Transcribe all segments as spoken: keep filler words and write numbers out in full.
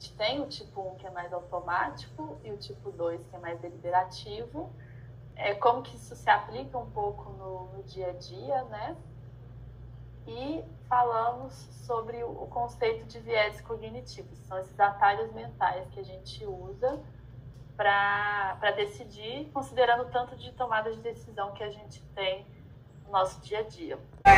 gente tem o tipo um, que é mais automático, e o tipo dois, que é mais deliberativo. É, como que isso se aplica um pouco no, no dia a dia, né? E falamos sobre o conceito de viés cognitivos. São esses atalhos mentais que a gente usa para decidir, considerando o tanto de tomada de decisão que a gente tem no nosso dia a dia.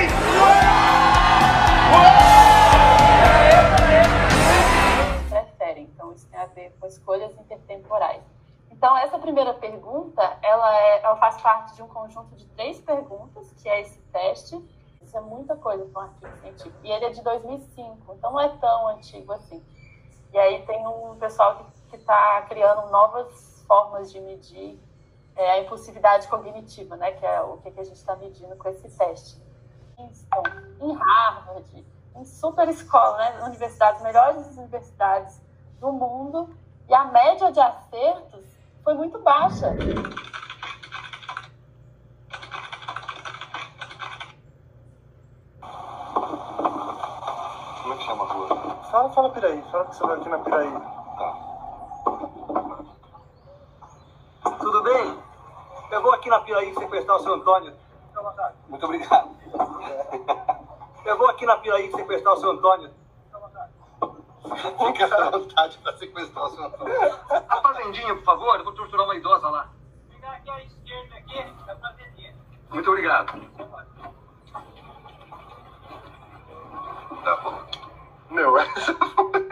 Preferem, então isso tem a ver com escolhas intertemporais. Então, essa primeira pergunta, ela, é, ela faz parte de um conjunto de três perguntas, que é esse teste. Isso é muita coisa para um artigo científico. E ele é de dois mil e cinco, então não é tão antigo assim. E aí tem um pessoal que está criando novas formas de medir é, a impulsividade cognitiva, né? Que é o que a gente está medindo com esse teste. Então, em Harvard, em super escola, né? Universidades, melhores universidades do mundo, e a média de acertos foi muito baixa. Como é que chama a rua? Fala, fala Piraí. Fala que você vai aqui na Piraí. Tá. Tudo bem? Eu vou aqui na Piraí sequestrar o seu Antônio. Muito obrigado. Eu vou aqui na Piraí sequestrar o seu Antônio. Fica à vontade para sequestrar o seu Antônio. A fazendinha, por favor. Eu vou torturar uma idosa lá. Pegar aqui à esquerda, aqui, da fazendinha. Muito obrigado. Tá bom. Meu, essa foi...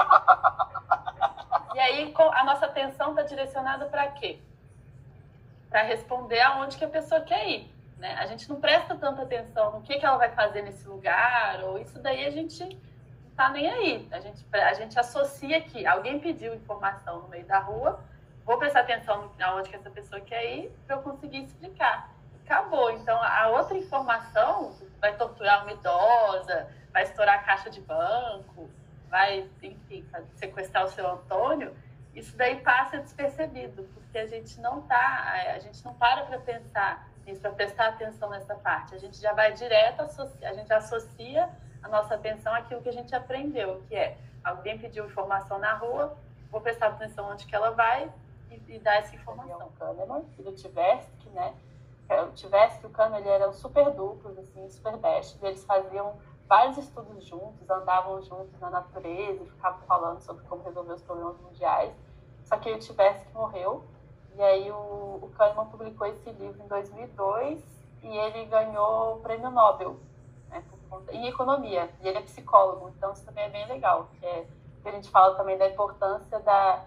E aí a nossa atenção está direcionada para quê? Para responder aonde que a pessoa quer ir, né? A gente não presta tanta atenção no que, que ela vai fazer nesse lugar, ou isso daí a gente não está nem aí. A gente, a gente associa que alguém pediu informação no meio da rua, vou prestar atenção aonde que essa pessoa quer ir para eu conseguir explicar. Acabou. Então, a outra informação vai torturar uma idosa, vai estourar a caixa de banco, vai, enfim, sequestrar o seu Antônio, isso daí passa despercebido, porque a gente não tá, a gente não para para pensar nisso, para prestar atenção nessa parte. A gente já vai direto, a gente associa a nossa atenção àquilo que a gente aprendeu, que é, alguém pediu informação na rua, vou prestar atenção onde que ela vai e, e dar essa informação. O Kahneman e o Tversky, né? O Tversky e o Kahneman, ele eram super duplos, assim, super bestos, eles faziam vários estudos juntos, andavam juntos na natureza e ficavam falando sobre como resolver os problemas mundiais. Só que o Tversky morreu, e aí o, o Kahneman publicou esse livro em dois mil e dois e ele ganhou o prêmio Nobel, né, em economia. E ele é psicólogo, então isso também é bem legal, que é, que a gente fala também da importância da...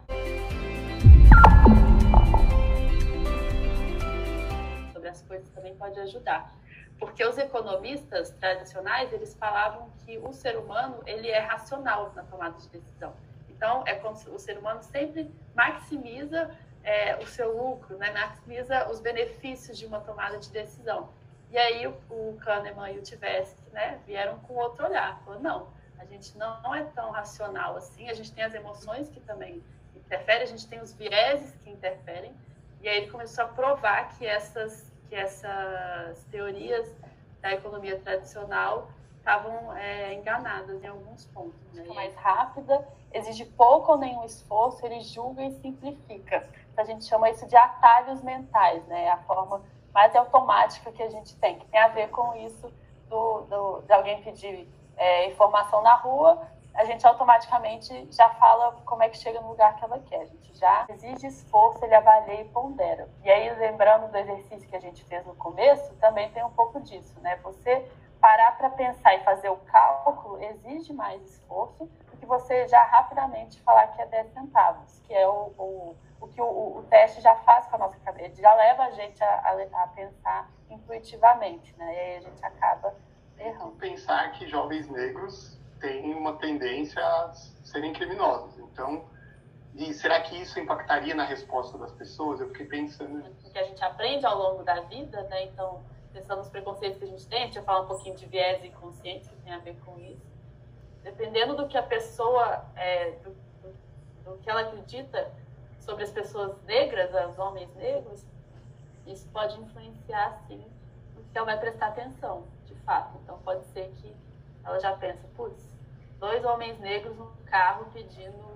sobre as coisas também pode ajudar. Porque os economistas tradicionais, eles falavam que o ser humano, ele é racional na tomada de decisão. Então, é como se o ser humano sempre maximiza é, o seu lucro, né? Maximiza os benefícios de uma tomada de decisão. E aí, o, o Kahneman e o Tversky, né, vieram com outro olhar. Falaram, não, a gente não é tão racional assim, a gente tem as emoções que também interferem, a gente tem os vieses que interferem. E aí, ele começou a provar que essas... que essas teorias da economia tradicional estavam é, enganadas em alguns pontos. Né? É mais rápida, exige pouco ou nenhum esforço, ele julga e simplifica. Então, a gente chama isso de atalhos mentais, né? É a forma mais automática que a gente tem, que tem a ver com isso do, do, de alguém pedir é, informação na rua, a gente automaticamente já fala como é que chega no lugar que ela quer. A gente já exige esforço, ele avalia e pondera. E aí, lembrando do exercício que a gente fez no começo, também tem um pouco disso, né? Você parar para pensar e fazer o cálculo exige mais esforço do que você já rapidamente falar que é dez centavos, que é o, o, o que o, o teste já faz com a nossa cabeça, já leva a gente a, a, a pensar intuitivamente, né? E aí a gente acaba errando. Pensar que jovens negros têm uma tendência a serem criminosos. Então, e será que isso impactaria na resposta das pessoas? Eu fiquei pensando nisso. Que a gente aprende ao longo da vida, né? Então, pensando nos preconceitos que a gente tem, a gente vai falar um pouquinho de viés inconsciente, que tem a ver com isso. Dependendo do que a pessoa, é, do, do, do que ela acredita sobre as pessoas negras, os homens negros, isso pode influenciar, sim, no que ela vai prestar atenção, de fato. Então, pode ser que ela já pense, putz, dois homens negros no carro pedindo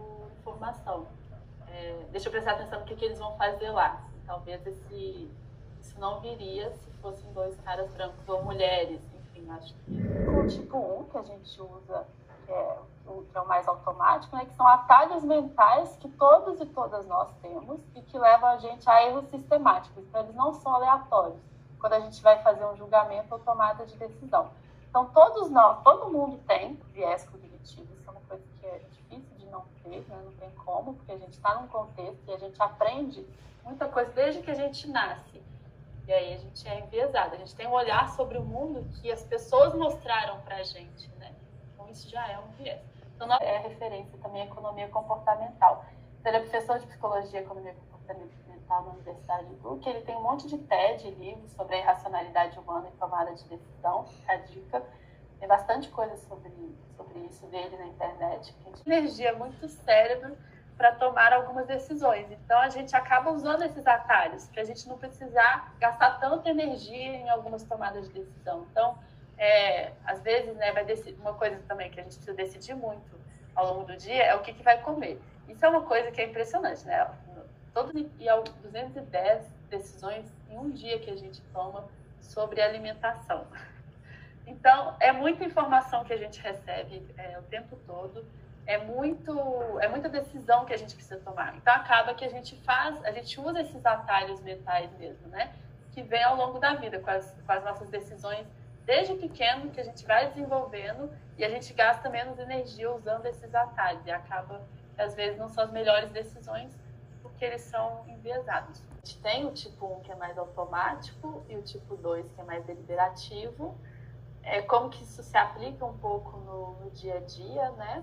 informação. É, deixa eu prestar atenção no que, que eles vão fazer lá. Talvez esse, isso não viria se fossem dois caras brancos ou mulheres, enfim, acho que... O tipo um que a gente usa, que é o, que é o mais automático, né, que são atalhos mentais que todos e todas nós temos e que levam a gente a erros sistemáticos. Então, eles não são aleatórios quando a gente vai fazer um julgamento ou tomada de decisão. Então, todos nós, todo mundo tem viés cognitivo, isso é uma coisa que é difícil de não ter, né? Não tem como, porque a gente está num contexto e a gente aprende muita coisa desde que a gente nasce. E aí a gente é enviesado, a gente tem um olhar sobre o mundo que as pessoas mostraram para a gente, né? Então, isso já é um viés. Então, é referência também à economia comportamental. Então, ele é professor de psicologia e economia comportamental na Universidade do Duke. Ele tem um monte de TED, livros sobre a irracionalidade humana e tomada de decisão. Fica a dica. Tem bastante coisa sobre, sobre isso dele na internet. A gente tem energia, muito cérebro para tomar algumas decisões. Então, a gente acaba usando esses atalhos para a gente não precisar gastar tanta energia em algumas tomadas de decisão. Então, É, às vezes, né, vai decidir, uma coisa também que a gente precisa decidir muito ao longo do dia é o que, que vai comer. Isso é uma coisa que é impressionante, né? Todo, e há duzentas e dez decisões em um dia que a gente toma sobre alimentação. Então, é muita informação que a gente recebe é, o tempo todo, é, muito, é muita decisão que a gente precisa tomar. Então, acaba que a gente faz, a gente usa esses atalhos mentais mesmo, né? Que vem ao longo da vida, com as, com as nossas decisões desde pequeno, que a gente vai desenvolvendo e a gente gasta menos energia usando esses atalhos e acaba que às vezes não são as melhores decisões porque eles são enviesados. A gente tem o tipo um que é mais automático e o tipo dois que é mais deliberativo. É, como que isso se aplica um pouco no, no dia a dia, né?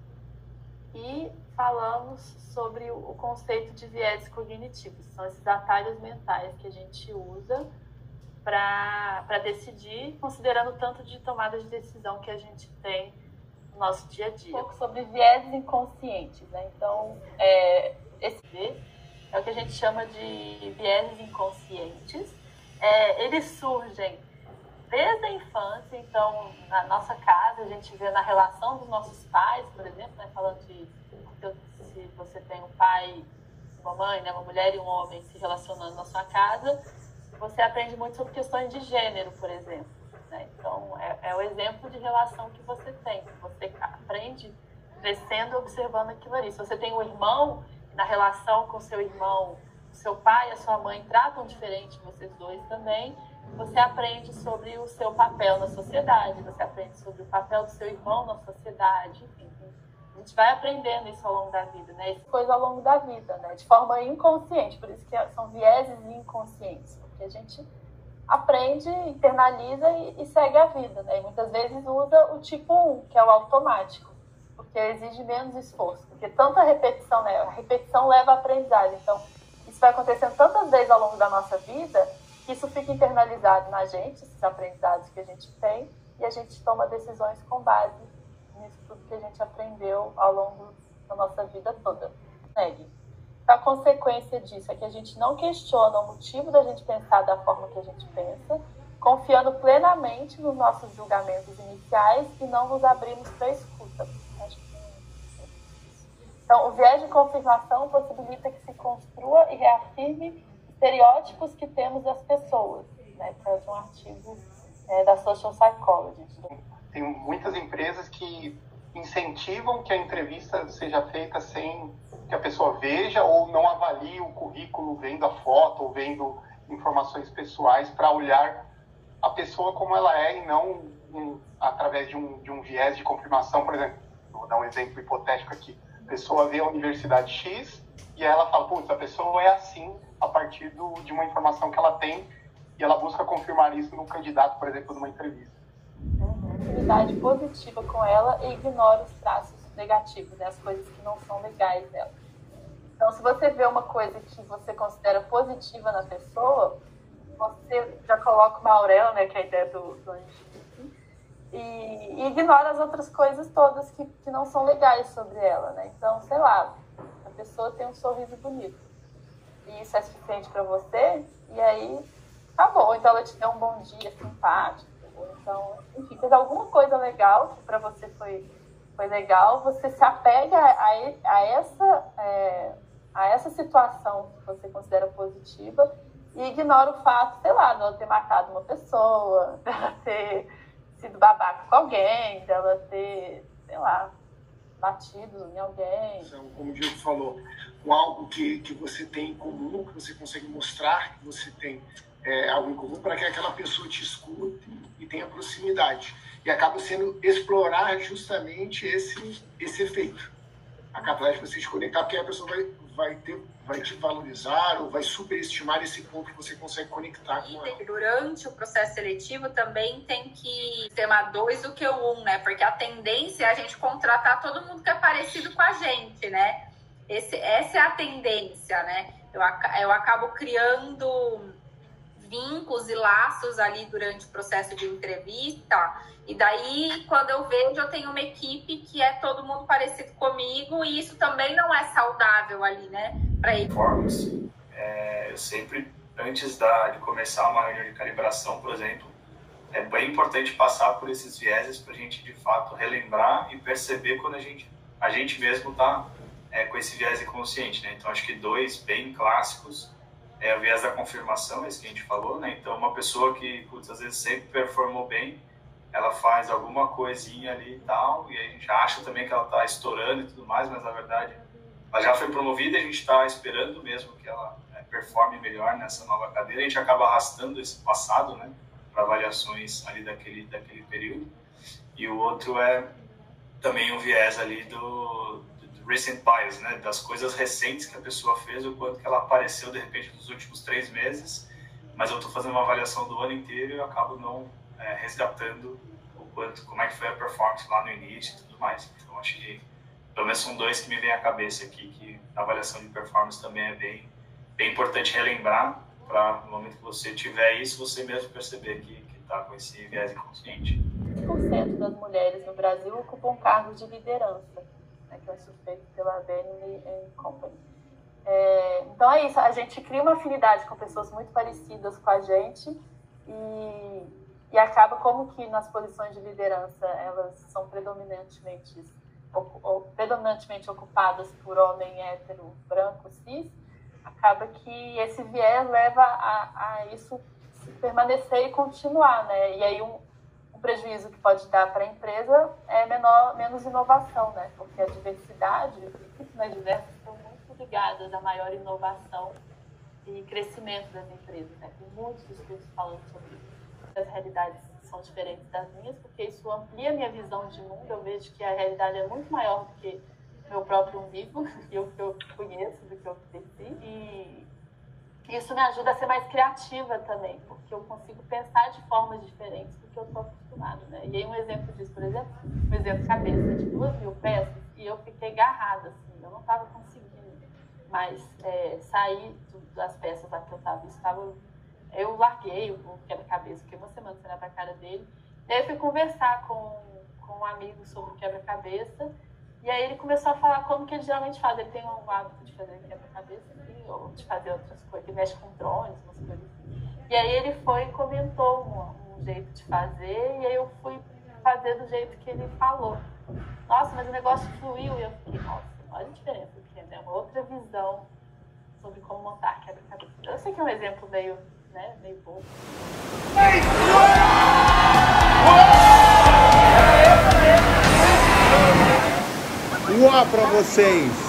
E falamos sobre o, o conceito de viés cognitivos. São esses atalhos mentais que a gente usa para decidir, considerando o tanto de tomada de decisão que a gente tem no nosso dia a dia. Um pouco sobre viéses inconscientes, né? Então, é, esse é o que a gente chama de viéses inconscientes. É, eles surgem desde a infância, então, na nossa casa, a gente vê na relação dos nossos pais, por exemplo, né? Falando de se você tem um pai, uma mãe, né? Uma mulher e um homem se relacionando na sua casa, você aprende muito sobre questões de gênero, por exemplo, né? Então, é, é o exemplo de relação que você tem. Você aprende crescendo, observando aquilo ali. Se você tem um irmão, na relação com seu irmão, seu pai e a sua mãe tratam diferente vocês dois também, você aprende sobre o seu papel na sociedade, você aprende sobre o papel do seu irmão na sociedade, enfim. A gente vai aprendendo isso ao longo da vida, né? Isso coisa ao longo da vida, né? De forma inconsciente, por isso que são vieses inconscientes. Que a gente aprende, internaliza e, e segue a vida, né? E muitas vezes usa o tipo um, que é o automático, porque exige menos esforço, porque tanta repetição, né? A repetição leva à aprendizagem. Então, isso vai acontecendo tantas vezes ao longo da nossa vida que isso fica internalizado na gente, esses aprendizados que a gente tem, e a gente toma decisões com base nisso tudo que a gente aprendeu ao longo da nossa vida toda. Segue. A consequência disso é que a gente não questiona o motivo da gente pensar da forma que a gente pensa, confiando plenamente nos nossos julgamentos iniciais e não nos abrimos para a escuta. Então, o viés de confirmação possibilita que se construa e reafirme estereótipos que temos das pessoas, né? Que é de um artigo é, da Social Psychology. Tem muitas empresas que incentivam que a entrevista seja feita sem que a pessoa veja ou não avalie o currículo vendo a foto ou vendo informações pessoais para olhar a pessoa como ela é e não um, através de um, de um viés de confirmação. Por exemplo, vou dar um exemplo hipotético aqui. A pessoa vê a Universidade X e ela fala, putz, a pessoa é assim a partir do, de uma informação que ela tem e ela busca confirmar isso no candidato, por exemplo, numa entrevista. Atividade positiva com ela e ignora os traços negativos, né? As coisas que não são legais dela. Então, se você vê uma coisa que você considera positiva na pessoa, você já coloca uma auréola, né, que é a ideia do, do anjo, e, e ignora as outras coisas todas que, que não são legais sobre ela, né? Então, sei lá, a pessoa tem um sorriso bonito e isso é suficiente para você, e aí acabou. Então, ela te deu um bom dia simpático, ou então, enfim, fez alguma coisa legal que para você foi foi legal, você se apega a, a, essa, é, a essa situação que você considera positiva e ignora o fato, sei lá, de ela ter matado uma pessoa, dela ter sido babaca com alguém, dela ter, sei lá, batido em alguém. Então, como o Diego falou, com algo que, que você tem em comum, que você consegue mostrar que você tem é, algo em comum para que aquela pessoa te escute e tenha proximidade. E acaba sendo explorar justamente esse, esse efeito. A capacidade de você se conectar, porque a pessoa vai, vai, ter, vai te valorizar ou vai superestimar esse ponto que você consegue conectar com ela. Durante o processo seletivo também tem que ser uma dois do que o um, né? Porque a tendência é a gente contratar todo mundo que é parecido com a gente, né? Esse, essa é a tendência, né? Eu, eu acabo criando vínculos e laços ali durante o processo de entrevista, e daí quando eu vejo eu tenho uma equipe que é todo mundo parecido comigo, e isso também não é saudável ali, né, para ele. Performance, é, eu sempre, antes da, de começar uma reunião de calibração, por exemplo, é bem importante passar por esses vieses para a gente de fato relembrar e perceber quando a gente, a gente mesmo está é, com esse viés inconsciente, né? Então acho que dois bem clássicos é o viés da confirmação, esse que a gente falou, né? Então, uma pessoa que, putz, às vezes sempre performou bem, ela faz alguma coisinha ali e tal, e a gente acha também que ela está estourando e tudo mais, mas na verdade ela já foi promovida e a gente está esperando mesmo que ela é, performe melhor nessa nova cadeira. A gente acaba arrastando esse passado, né, para avaliações ali daquele, daquele período. E o outro é também o viés ali do... recent bias, né, das coisas recentes que a pessoa fez, o quanto que ela apareceu de repente nos últimos três meses, mas eu estou fazendo uma avaliação do ano inteiro e eu acabo não é, resgatando o quanto, como é que foi a performance lá no início e tudo mais. Então acho que pelo menos são dois que me vêm à cabeça aqui, que a avaliação de performance também é bem, bem importante relembrar, para no momento que você tiver isso, você mesmo perceber que está com esse viés inconsciente. vinte por cento das mulheres no Brasil ocupam cargos de liderança, que é feito pela Bain and Company. É, então é isso, a gente cria uma afinidade com pessoas muito parecidas com a gente e, e acaba como que nas posições de liderança elas são predominantemente, ou, predominantemente ocupadas por homem hétero, branco, cis, acaba que esse viés leva a, a isso permanecer e continuar, né? E aí um O prejuízo que pode dar para a empresa é menor, menos inovação, né? Porque a diversidade, equipes mais diversas estão muito ligadas à maior inovação e crescimento das empresas, né? Tem muitos estudos falando sobre isso. As realidades são diferentes das minhas, porque isso amplia a minha visão de mundo. Eu vejo que a realidade é muito maior do que meu próprio umbigo, e o que eu conheço, do que eu cresci. E isso me ajuda a ser mais criativa também, porque eu consigo pensar de formas diferentes do que eu estou acostumada, né? E aí um exemplo disso, por exemplo, um exemplo cabeça de duas mil peças, e eu fiquei agarrada, assim, eu não estava conseguindo mais é, sair do, das peças lá que eu estava. Estava eu larguei o quebra-cabeça, fiquei uma semana sem olhar para a cara dele, e aí eu fui conversar com, com um amigo sobre o quebra-cabeça, e aí ele começou a falar como que ele geralmente faz. Ele tem um hábito de fazer quebra-cabeça, assim, ou de fazer outras coisas, ele mexe com drones, umas coisas assim. E aí ele foi e comentou um, um jeito de fazer, e aí eu fui fazer do jeito que ele falou. Nossa, mas o negócio fluiu, e eu fiquei, nossa, olha a diferença, porque é uma outra visão sobre como montar quebra-cabeça. Eu sei que é um exemplo meio, né, meio bobo. Uau pra vocês!